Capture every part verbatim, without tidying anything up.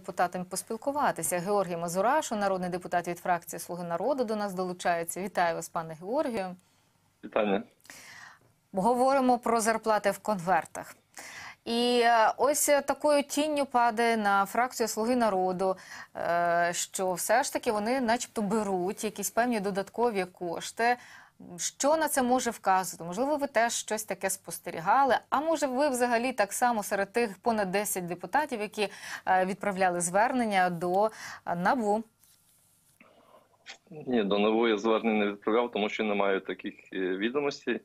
депутатами поспілкуватися. Георгій Мазурашу, народний депутат від фракції «Слуги народу», до нас долучається. Вітаю вас, пане Георгію. Вітання. Говоримо про зарплати в конвертах. І ось такою тінню падає на фракцію «Слуги народу», що все ж таки вони начебто беруть якісь певні додаткові кошти. Що на це може вказувати? Можливо, ви теж щось таке спостерігали, а може ви взагалі так само серед тих понад десять депутатів, які відправляли звернення до НАБУ? Ні, до НАБУ я звернень не відправляв, тому що не маю таких відомостей.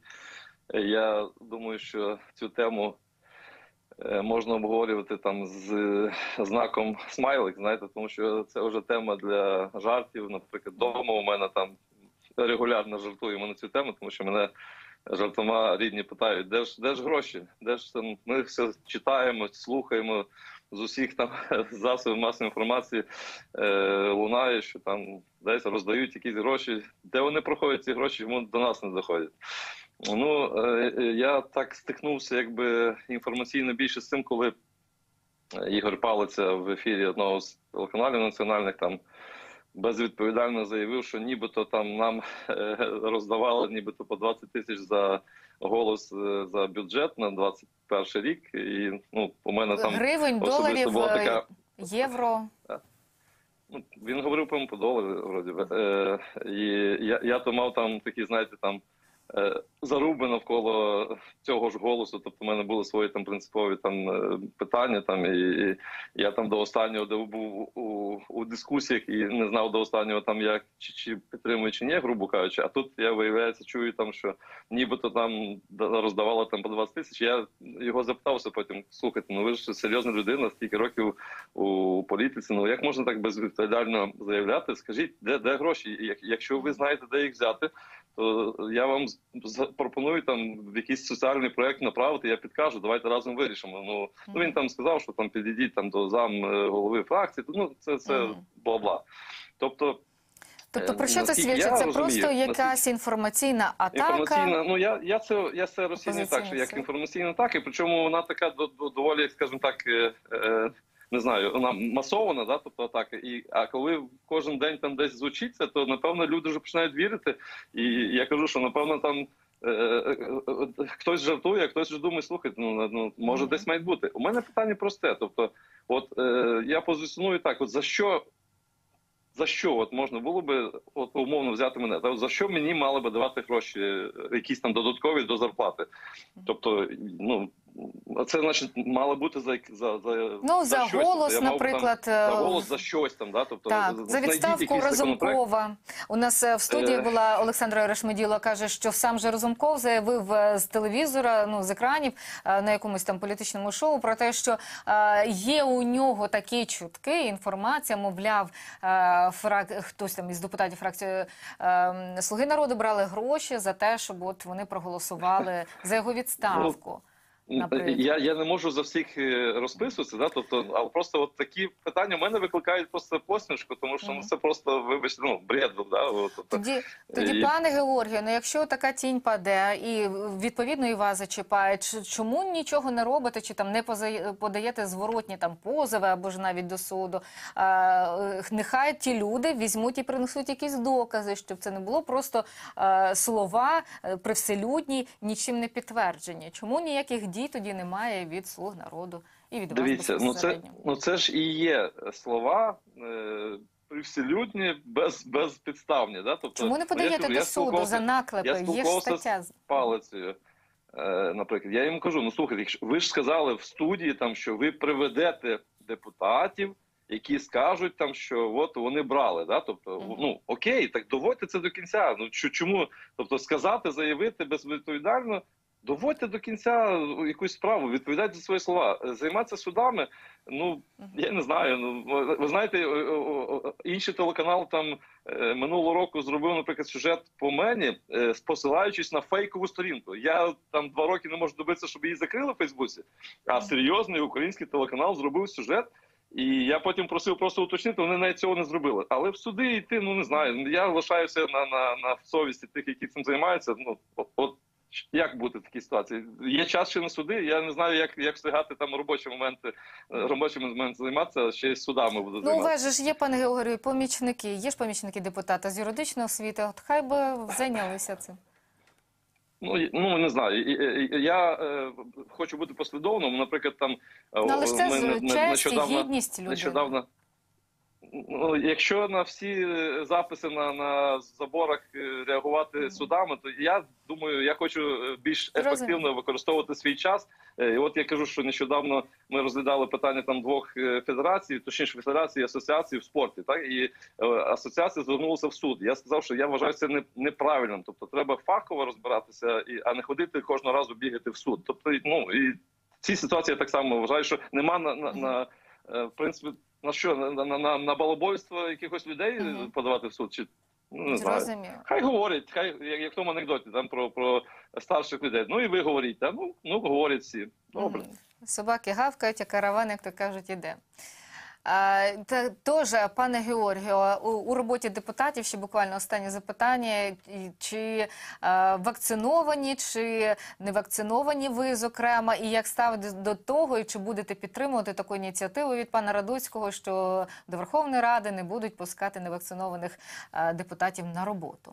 Я думаю, що цю тему можна обговорювати там з знаком смайлик, знаєте, тому що це вже тема для жартів. Наприклад, вдома у мене там регулярно жартуємо на цю тему, тому що мене жартома рідні питають, де ж, де ж гроші? Де ж там? Ми все читаємо, слухаємо, з усіх там засобів масової інформації е, лунає, що там десь роздають якісь гроші. Де вони проходять ці гроші, йому до нас не доходять. Ну, е, я так стикнувся якби інформаційно більше з цим, коли Ігор Палиця в ефірі одного з телеканалів національних там безвідповідально заявив, що нібито там нам е, роздавали нібито по двадцять тисяч за голос е, за бюджет на двадцять перший рік. І ну, у мене там гривень, доларів, була така... євро. Ну, він говорив, по-моєму, по доларі, вроді би. Е, і я, я то мав там такі, знаєте, там заруби навколо цього ж голосу, тобто в мене були свої там принципові там питання, там і, і я там до останнього де був у, у дискусіях і не знав до останнього там як чи, чи підтримую чи ні, грубо кажучи. А тут я виявляється чую там, що нібито там роздавало там по двадцять тисяч. Я його запитався потім: слухайте, ну ви ж серйозна людина, стільки років у політиці. Ну як можна так безвідповідально заявляти? Скажіть, де де гроші? Якщо ви знаєте, де їх взяти, то я вам пропоную там в якийсь соціальний проект направити, я підкажу, давайте разом вирішимо. Ну, ну він там сказав, що там підійдіть там до зам голови фракції, ну це це бла-бла. Тобто, тобто про що це свідчить? Це просто якась інформаційна атака? Інформаційна, ну я, я це я це розцінюю так, що як інформаційна атака, і причому вона така доволі, скажімо так, е, е, не знаю, вона масована, да, тобто атака. І, а коли кожен день там десь звучиться, то, напевно, люди вже починають вірити. І я кажу, що, напевно, там е, е, е, хтось жартує, а хтось ж думає, слухайте, ну, ну може, mm-hmm. десь має бути. У мене питання просте. Тобто, от е, я позиціоную так, от за що, за що от можна було би от, умовно взяти мене? Та, за що мені мали би давати гроші, якісь там додаткові до зарплати? Тобто, ну, це, значить, мало бути за за за ну, за, за щось. голос, тобто, наприклад, там, за голос за щось там, да, тобто так, за відставку Разумкова. У нас в студії була Олександра Решмеділа, каже, що сам же Разумков заявив з телевізора, ну з екранів на якомусь там політичному шоу про те, що є у нього такі чутки, інформація, мовляв, фрак... хтось там із депутатів фракції «Слуги народу» брали гроші за те, щоб от вони проголосували за його відставку. Я, я не можу за всіх розписуватися, да? Тобто, але просто от такі питання в мене викликають просто посмішку, тому що mm-hmm. це просто, вибачте, ну, бред. Да? Тобто, тоді, тоді і... пане Георгію, ну якщо така тінь паде і відповідно і вас зачіпає, чому нічого не робите, чи там не подаєте зворотні там позови або ж навіть до суду? А, нехай ті люди візьмуть і принесуть якісь докази, щоб це не було просто а, слова привселюдні, нічим не підтверджені. Чому ніяких дій тоді немає від «Слуг народу» і від Дивіться, вас безпосередньо? Ну це, ну це ж і є слова е, привселюдні, без, безпідставні. Да? Тобто, чому не подаєте я, до суду за наклепи? Я є ж стаття. з Палицею, е, наприклад. Я їм кажу, ну слухайте, ви ж сказали в студії, там, що ви приведете депутатів, які скажуть, там, що от вони брали. Да? Тобто, mm-hmm. ну окей, так доводьте це до кінця. Ну чому? Тобто сказати, заявити безвідповідально, доводьте до кінця якусь справу, відповідайте за свої слова. Займатися судами, ну, я не знаю. Ну, ви знаєте, інший телеканал там минулого року зробив, наприклад, сюжет по мені, посилаючись на фейкову сторінку. Я там два роки не можу добитися, щоб її закрили в Фейсбуці, а серйозний український телеканал зробив сюжет. І я потім просив просто уточнити, вони навіть цього не зробили. Але в суди йти, ну не знаю, я лишаюся на, на, на совісті тих, які цим займаються. Ну, от, от Як бути в такій ситуації? Є час ще на суди, я не знаю, як, як встигати там робочі моменти, робочими моментами займатися, ще й судами буду Ну, у займатися. вас же ж є, пане Георгію, помічники, є ж помічники депутата з юридичної освіти, от хай би зайнялися цим. Ну, і- ну не знаю. І- і- і- Я е, хочу бути послідовним. Наприклад, там Ну, але ж це ми не- з не- честь і нещодавно, гідність людини. нещодавно. Ну, якщо на всі записи на, на заборах е, реагувати судами, то я думаю, я хочу е, більш ефективно використовувати свій час. Е, І от я кажу, що нещодавно ми розглядали питання там двох е, федерацій, точніше федерації і асоціації в спорті. Так і е, асоціація звернулася в суд. Я сказав, що я вважаю це не, неправильним. Тобто треба фахово розбиратися, і а не ходити кожного разу бігати в суд. Тобто, ну і в цій ситуації я так само вважаю, що нема на, на, на е, в принципі. На що, на, на, на, на балабольство якихось людей Мгм. подавати в суд? Чи, ну, не знаю. Зрозуміло. Хай говорять, хай, як, як в тому анекдоті, там про, про старших людей. Ну і ви говоріть, та? Ну, ну говорять всі. Добре. Мгм. Собаки гавкають, а караван, як то кажуть, іде. А, та, Тож, пане Георгію, у, у роботі депутатів ще буквально останнє запитання. І Чи а, вакциновані, чи не вакциновані ви, зокрема, і як ставитесь до того, і чи будете підтримувати таку ініціативу від пана Радуцького, що до Верховної Ради не будуть пускати невакцинованих а, депутатів на роботу?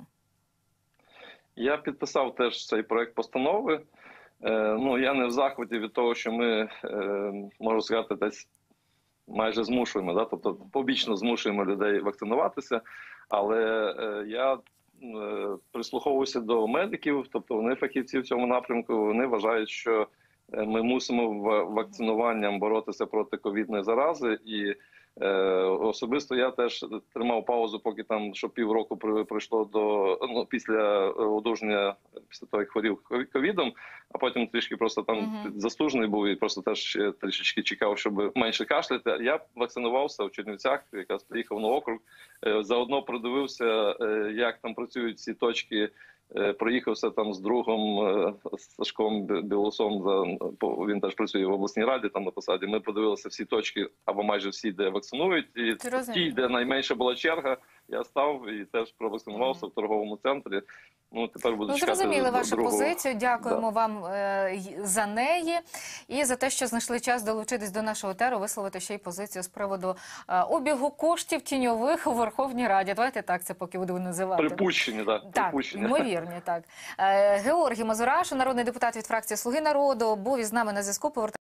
Я підписав теж цей проект постанови. Е, ну, я не в захваті від того, що ми, е, можу сказати, десь майже змушуємо, да? Тобто побічно змушуємо людей вакцинуватися, але е, я е, прислуховуюся до медиків, тобто вони фахівці в цьому напрямку, вони вважають, що е, ми мусимо в- вакцинуванням боротися проти ковідної зарази, і е, особисто я теж тримав паузу, поки там, що півроку при- пройшло до, ну, після одужання, після того, як хворів ковідом, а потім трішки просто там Мгм. застужений був і просто теж ще трішечки чекав, щоб менше кашляти. Я вакцинувався в Чернівцях, якраз приїхав на округ, е, заодно продивився, е, як там працюють ці точки. Е, Проїхався там з другом е, з Сашком Бі- Білосом, за по- він теж працює в обласній раді там на посаді. Ми подивилися всі точки, або майже всі, де вакцинують. І Зрозуміло. ті, де найменша була черга, я став і теж провакцинувався в торговому центрі. Ну, тепер буду Ну, чекати зрозуміли до вашу другого. позицію. Дякуємо Да. вам е, й- за неї і за те, що знайшли час долучитись до нашого етеру, висловити ще й позицію з приводу е, обігу коштів тіньових у Верховній Раді. Давайте так це поки будемо називати. Припущення, да, Так, припущення. ймовірні, так. Е, Георгій Мазурашу, народний депутат від фракції «Слуги народу», був із нами на зв'язку.